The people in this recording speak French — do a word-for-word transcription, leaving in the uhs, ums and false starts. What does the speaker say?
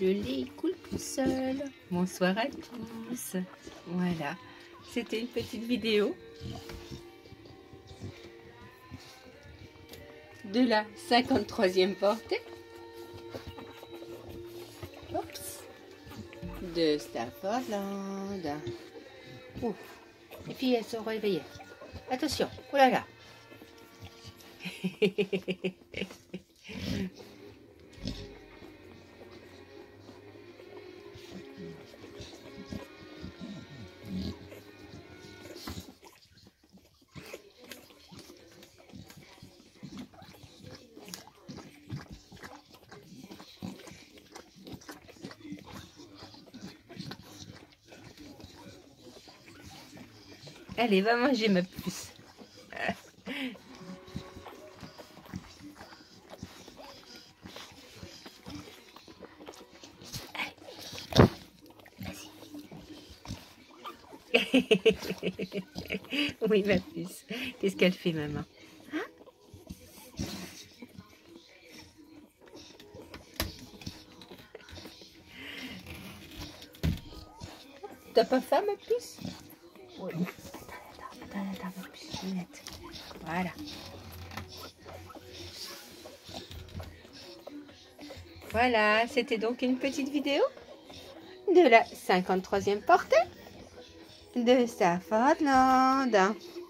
Le lait coule tout seul. Bonsoir à tous. Voilà, c'était une petite vidéo de la cinquante-troisième portée. Oups. De Staffordland. Ouh. Les filles, elles sont réveillées. Attention, oh là là. Allez, va manger ma puce. Oui, ma puce. Qu'est-ce qu'elle fait, maman? Hein? T'as pas faim, ma puce? Oui. Attends, attends, attends, ma puce. Minette. Voilà. Voilà, c'était donc une petite vidéo de la cinquante-troisième portée de Staffordland.